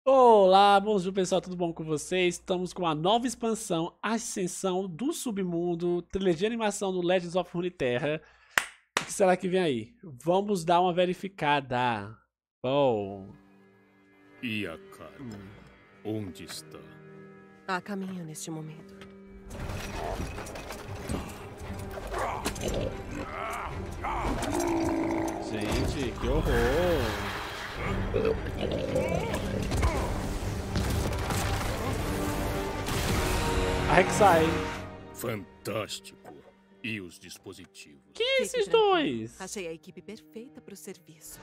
Olá, bonjour pessoal, tudo bom com vocês? Estamos com a nova expansão, Ascensão do Submundo, trilogia de animação do Legends of Runeterra. O que será que vem aí? Vamos dar uma verificada. Bom. E a carta? Onde está? A caminho neste momento. Gente, que horror! A Rek'Sai. Fantástico. E os dispositivos? Que Fique esses tranquilo. dois? Achei a equipe perfeita para o serviço.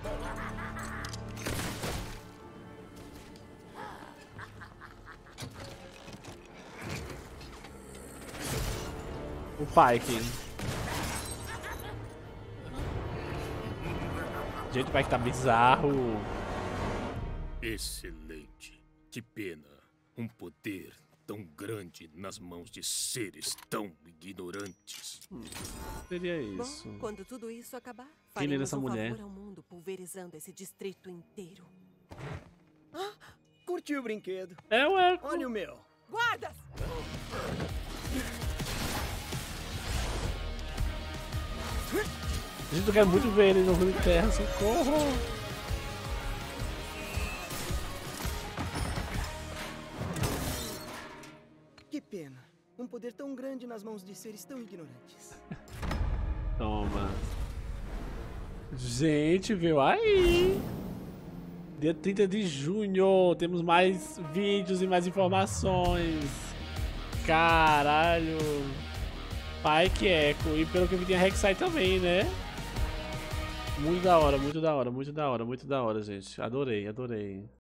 O Pyke. Gente, o Pyke tá bizarro. Excelente. Que pena. Um poder tão grande nas mãos de seres tão ignorantes. Seria isso. Bom, quando tudo isso acabar, Quem lembra faremos essa um mulher? favor ao mundo, pulverizando esse distrito inteiro. Curtiu o brinquedo? É o Echo. Olha o meu. Guardas! Gente, eu quero muito ver ele no Runeterra, socorro! Que pena. Um poder tão grande nas mãos de seres tão ignorantes. Toma. Gente, viu aí? Dia 30 de junho, temos mais vídeos e mais informações. Caralho. Pyke Echo. E pelo que eu vi tem a Rek'Sai também, né? Muito da hora, muito da hora, muito da hora, muito da hora, gente. Adorei, adorei.